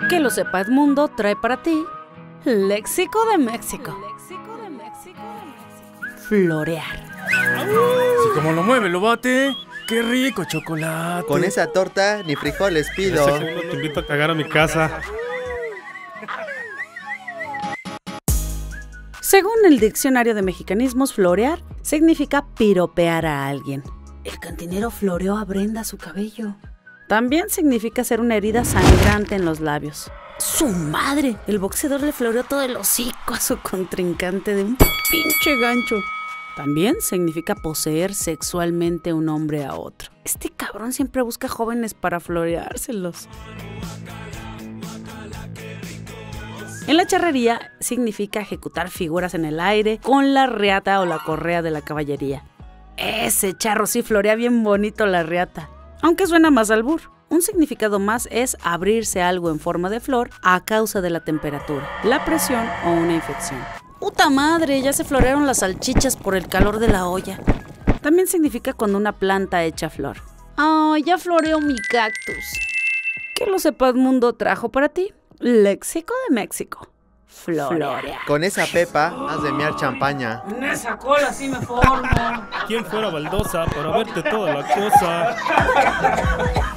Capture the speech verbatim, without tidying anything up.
Que lo sepa Edmundo trae para ti Léxico de México. Florear. Si como lo mueve lo bate, qué rico chocolate. Con esa torta ni frijoles pido. Ese segundo te invito a cagar a mi casa. Según el diccionario de mexicanismos, florear significa piropear a alguien. El cantinero floreó a Brenda su cabello. También significa hacer una herida sangrante en los labios. ¡Su madre! El boxeador le floreó todo el hocico a su contrincante de un pinche gancho. También significa poseer sexualmente un hombre a otro. Este cabrón siempre busca jóvenes para floreárselos. En la charrería significa ejecutar figuras en el aire con la riata o la correa de la caballería. Ese charro sí florea bien bonito la riata, aunque suena más albur. Un significado más es abrirse algo en forma de flor a causa de la temperatura, la presión o una infección. ¡Puta madre! Ya se florearon las salchichas por el calor de la olla. También significa cuando una planta echa flor. ¡Ah, ya floreó mi cactus! Que lo sepa Edmundo trajo para ti Léxico de México. Florear. Con esa pepa has de mear champaña. En esa cola sí me formo. ¿Quién fuera baldosa para verte toda la cosa?